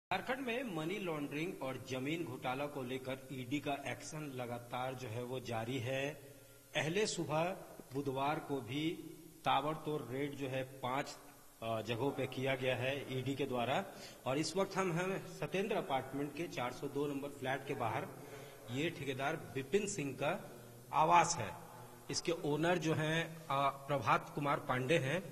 झारखंड में money laundering और जमीन घोटाला को लेकर ईडी का एक्शन लगातार जो है वो जारी है। पहले सुबह बुधवार को भी ताबड़तोड़ रेड जो है 5 जगहों पे किया गया है ईडी के द्वारा। और इस वक्त हम सत्येंद्र अपार्टमेंट के 402 नंबर फ्लैट के बाहर, ये ठेकेदार विपिन सिंह का आवास है। इसके ओनर जो हैं प्रभात कुमार पांडे हैं।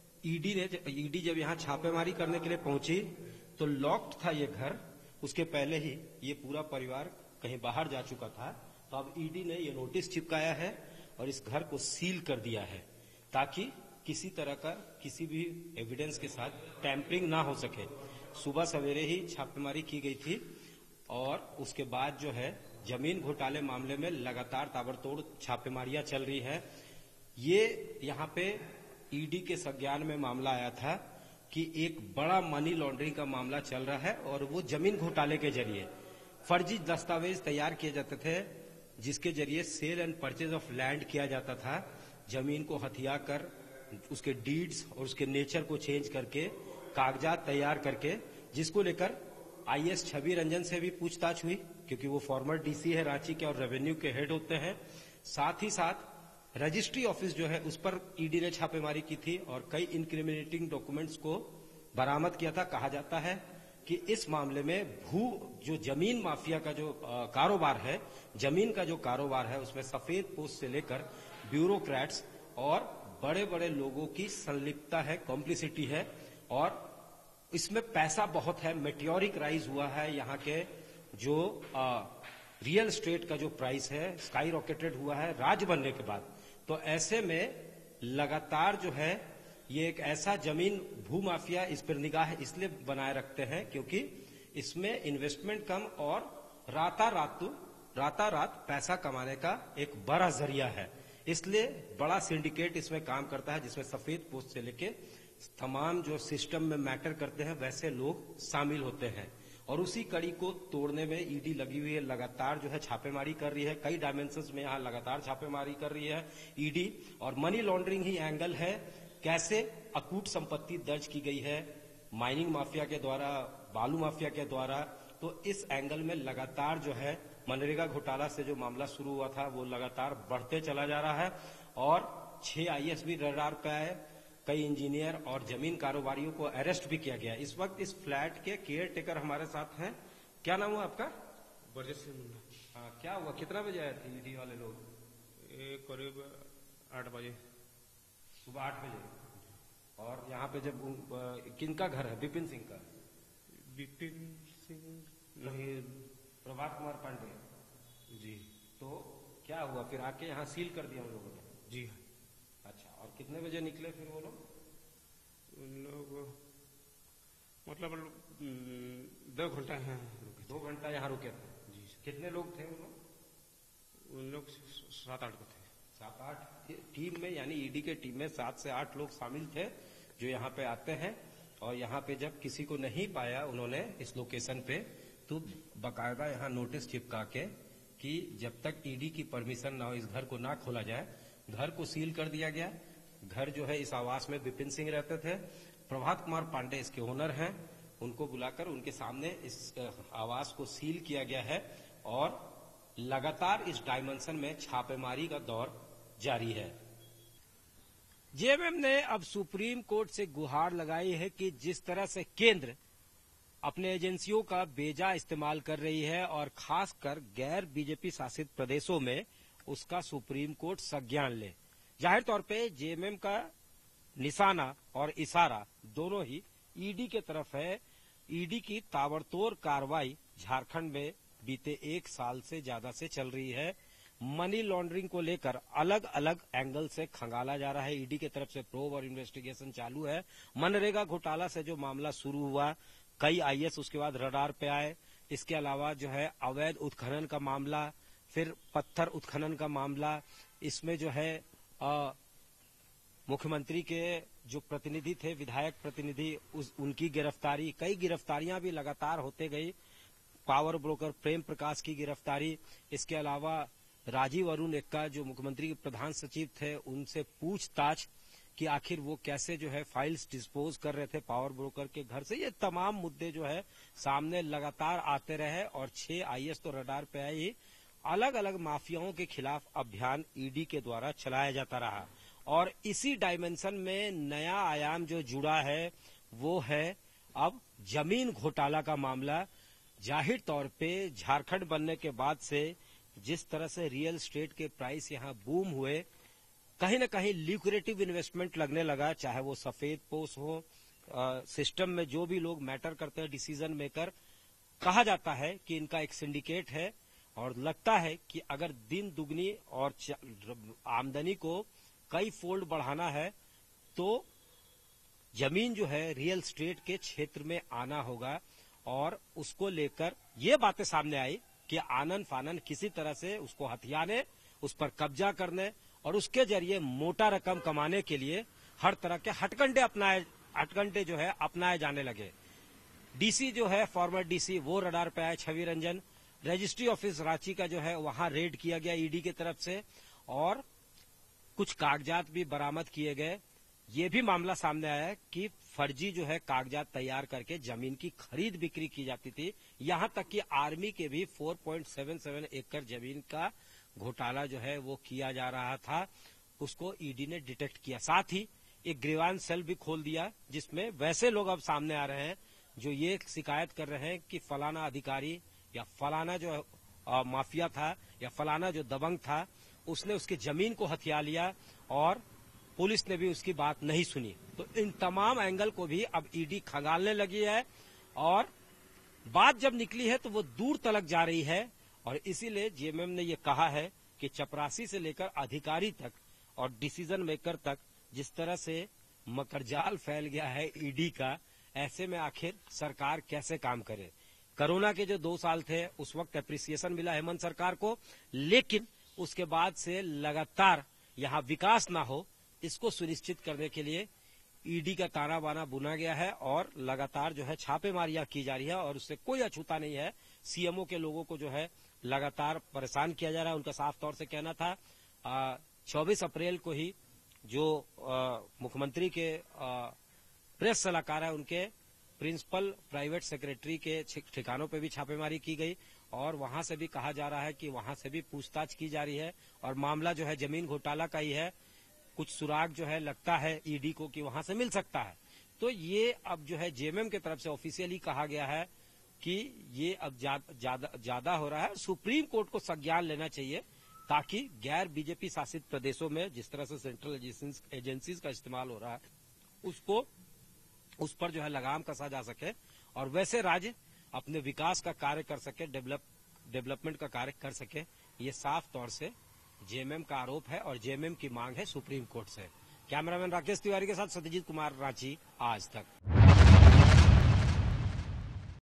ईडी जब यहाँ छापेमारी करने के लिए पहुंची तो लॉक्ड था ये घर। उसके पहले ही ये पूरा परिवार कहीं बाहर जा चुका था। तो अब ईडी ने ये नोटिस चिपकाया है और इस घर को सील कर दिया है ताकि किसी तरह का किसी भी एविडेंस के साथ टैंपरिंग ना हो सके। सुबह सवेरे ही छापेमारी की गई थी और उसके बाद जो है जमीन घोटाले मामले में लगातार ताबड़तोड़ छापेमारियां चल रही है। ये यहाँ पे ईडी के संज्ञान में मामला आया था कि एक बड़ा मनी लॉन्ड्रिंग का मामला चल रहा है और वो जमीन घोटाले के जरिए फर्जी दस्तावेज तैयार किए जाते थे, जिसके जरिए sale and purchase of land किया जाता था। जमीन को हथिया कर उसके डीड्स और उसके नेचर को चेंज करके कागजात तैयार करके, जिसको लेकर आईएएस छवि रंजन से भी पूछताछ हुई क्योंकि वो फॉर्मर डीसी है रांची के और रेवेन्यू के हेड होते हैं। साथ ही साथ रजिस्ट्री ऑफिस जो है उस पर ईडी ने छापेमारी की थी और कई इनक्रिमिनेटिंग डॉक्यूमेंट्स को बरामद किया था। कहा जाता है कि इस मामले में जो जमीन माफिया का जो कारोबार है, जमीन का जो कारोबार है, उसमें सफेद पोस्ट से लेकर ब्यूरोक्रेट्स और बड़े बड़े लोगों की संलिप्तता है, कॉम्प्लिसिटी है और इसमें पैसा बहुत है। मेटियोरिक राइज हुआ है। यहाँ के जो रियल एस्टेट का जो प्राइस है स्काई रॉकेटेड हुआ है राज बनने के बाद। तो ऐसे में लगातार जो है ये एक ऐसा जमीन भूमाफिया इस पर निगाह इसलिए बनाए रखते हैं क्योंकि इसमें इन्वेस्टमेंट कम और रातारात पैसा कमाने का एक बड़ा जरिया है। इसलिए बड़ा सिंडिकेट इसमें काम करता है जिसमें सफेद पोस्ट से लेके तमाम जो सिस्टम में मैटर करते हैं वैसे लोग शामिल होते हैं। और उसी कड़ी को तोड़ने में ईडी लगी हुई है, लगातार जो है छापेमारी कर रही है। कई डायमेंशंस में यहाँ लगातार छापेमारी कर रही है ईडी। और मनी लॉन्ड्रिंग ही एंगल है, कैसे अकूट संपत्ति दर्ज की गई है माइनिंग माफिया के द्वारा, बालू माफिया के द्वारा। तो इस एंगल में लगातार जो है मनरेगा घोटाला से जो मामला शुरू हुआ था वो लगातार बढ़ते चला जा रहा है और 6 आईएएस भी रडार पे आए। कई इंजीनियर और जमीन कारोबारियों को अरेस्ट भी किया गया। इस वक्त इस फ्लैट के केयर टेकर हमारे साथ हैं। क्या नाम हुआ आपका? बरजस सिंह मुन्ना। हाँ, क्या हुआ? कितना बजे आए थे ईडी वाले लोग? करीब 8 बजे, सुबह 8 बजे। और यहाँ पे जब किनका घर है? विपिन सिंह का? विपिन सिंह नहीं, प्रभात कुमार पांडे जी। तो क्या हुआ फिर? आके यहाँ सील कर दिया उन लोगों ने? जी। अच्छा, और कितने बजे निकले फिर वो लोग? उन लोग मतलब 2 घंटा यहाँ 2 घंटा यहाँ रुके थे? जी। कितने लोग थे वो लोग? उन लोग 7-8 को थे। 7-8 टीम में, यानी ईडी के टीम में 7 से 8 लोग शामिल थे जो यहाँ पे आते हैं। और यहाँ पे जब किसी को नहीं पाया उन्होंने इस लोकेशन पे, तो बकायदा यहाँ नोटिस चिपका के कि जब तक ईडी की परमिशन ना हो इस घर को ना खोला जाए, घर को सील कर दिया गया। घर जो है इस आवास में विपिन सिंह रहते थे। प्रभात कुमार पांडे इसके ओनर हैं। उनको बुलाकर उनके सामने इस आवास को सील किया गया है और लगातार इस डायमेंशन में छापेमारी का दौर जारी है। जेएमएम ने अब सुप्रीम कोर्ट से गुहार लगाई है कि जिस तरह से केंद्र अपने एजेंसियों का बेजा इस्तेमाल कर रही है और खासकर गैर बीजेपी शासित प्रदेशों में, उसका सुप्रीम कोर्ट संज्ञान ले। जाहिर तौर पे जेएमएम का निशाना और इशारा दोनों ही ईडी के तरफ है। ईडी की ताबड़तोड़ कार्रवाई झारखंड में बीते 1 साल से ज्यादा से चल रही है। मनी लॉन्ड्रिंग को लेकर अलग अलग एंगल से खंगाला जा रहा है। ईडी की तरफ से प्रोब और इन्वेस्टिगेशन चालू है। मनरेगा घोटाला से जो मामला शुरू हुआ, कई आईएएस उसके बाद रडार पे आए। इसके अलावा जो है अवैध उत्खनन का मामला, फिर पत्थर उत्खनन का मामला, इसमें जो है मुख्यमंत्री के जो प्रतिनिधि थे, विधायक प्रतिनिधि, उनकी गिरफ्तारी, कई गिरफ्तारियां भी लगातार होते गई। पावर ब्रोकर प्रेम प्रकाश की गिरफ्तारी, इसके अलावा राजीव अरुण एक्का जो मुख्यमंत्री के प्रधान सचिव थे, उनसे पूछताछ, कि आखिर वो कैसे जो है फाइल्स डिस्पोज कर रहे थे पावर ब्रोकर के घर से। ये तमाम मुद्दे जो है सामने लगातार आते रहे और 6 आईएएस तो रडार पे आए ही। अलग अलग माफियाओं के खिलाफ अभियान ईडी के द्वारा चलाया जाता रहा और इसी डायमेंशन में नया आयाम जो जुड़ा है वो है अब जमीन घोटाला का मामला। जाहिर तौर पे झारखंड बनने के बाद से जिस तरह से रियल एस्टेट के प्राइस यहां बूम हुए, कहीं न कहीं ल्यूक्रेटिव इन्वेस्टमेंट लगने लगा, चाहे वो सफेद पोश हो, सिस्टम में जो भी लोग मैटर करते हैं डिसीजन मेकर, कहा जाता है कि इनका एक सिंडिकेट है और लगता है कि अगर दिन दुगनी और आमदनी को कई फोल्ड बढ़ाना है तो जमीन जो है रियल एस्टेट के क्षेत्र में आना होगा। और उसको लेकर ये बातें सामने आई कि आनन फानन किसी तरह से उसको हथियाने, उस पर कब्जा करने और उसके जरिए मोटा रकम कमाने के लिए हर तरह के हटकंडे जो है अपनाए जाने लगे। डीसी जो है फॉर्मर डीसी वो रडार पे आए, छवि रंजन। रजिस्ट्री ऑफिस रांची का जो है वहां रेड किया गया ईडी की तरफ से और कुछ कागजात भी बरामद किए गए। ये भी मामला सामने आया है कि फर्जी जो है कागजात तैयार करके जमीन की खरीद बिक्री की जाती थी। यहां तक कि आर्मी के भी 4.77 एकड़ जमीन का घोटाला जो है वो किया जा रहा था, उसको ईडी ने डिटेक्ट किया। साथ ही एक ग्रीवांस सेल भी खोल दिया जिसमें वैसे लोग अब सामने आ रहे हैं जो ये शिकायत कर रहे हैं कि फलाना अधिकारी या फलाना जो माफिया था या फलाना जो दबंग था उसने उसकी जमीन को हथिया लिया और पुलिस ने भी उसकी बात नहीं सुनी। तो इन तमाम एंगल को भी अब ईडी खंगालने लगी है और बात जब निकली है तो वो दूर तलक जा रही है और इसीलिए जेएमएम ने ये कहा है कि चपरासी से लेकर अधिकारी तक और डिसीजन मेकर तक जिस तरह से मकरजाल फैल गया है ईडी का, ऐसे में आखिर सरकार कैसे काम करे। कोरोना के जो 2 साल थे उस वक्त एप्रिसिएशन मिला हेमंत सरकार को, लेकिन उसके बाद से लगातार यहां विकास ना हो इसको सुनिश्चित करने के लिए ईडी का ताना बाना बुना गया है और लगातार जो है छापेमारियां की जा रही है और उससे कोई अछूता नहीं है। सीएमओ के लोगों को जो है लगातार परेशान किया जा रहा है। उनका साफ तौर से कहना था 24 अप्रैल को ही जो मुख्यमंत्री के प्रेस सलाहकार है उनके प्रिंसिपल प्राइवेट सेक्रेटरी के ठिकानों पे भी छापेमारी की गई और वहां से भी कहा जा रहा है कि वहां से भी पूछताछ की जा रही है और मामला जो है जमीन घोटाला का ही है। कुछ सुराग जो है लगता है ईडी को कि वहां से मिल सकता है। तो ये अब जो है जेएमएम की तरफ से ऑफिशियली कहा गया है कि ये अब ज्यादा हो रहा है। सुप्रीम कोर्ट को संज्ञान लेना चाहिए ताकि गैर बीजेपी शासित प्रदेशों में जिस तरह से सेंट्रल एजेंसीज का इस्तेमाल हो रहा है उसको उस पर जो है लगाम कसा जा सके और वैसे राज्य अपने विकास का कार्य कर सके, डेवलपमेंट का कार्य कर सके। ये साफ तौर से जेएमएम का आरोप है और जेएमएम की मांग है सुप्रीम कोर्ट से। कैमरामैन राकेश तिवारी के साथ सत्यजीत कुमार, रांची, आज तक।